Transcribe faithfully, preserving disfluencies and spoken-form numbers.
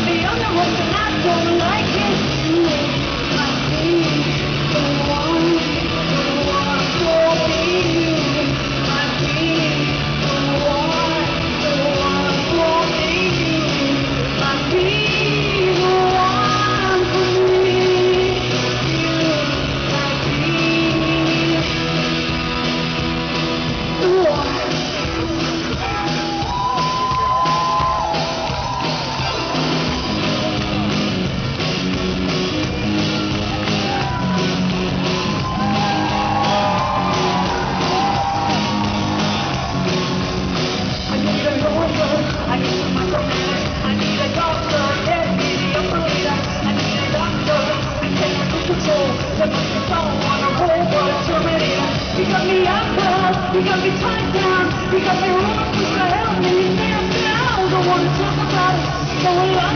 got me on the ropes and I don't like it. You might be the one, the one for me. You might be the one, the one for me. You might be the one for me. You might be the one. You got me up, girl. You got me tied down. You got me running through the hell. And you say I'm down. Don't wanna talk about it. Don't wanna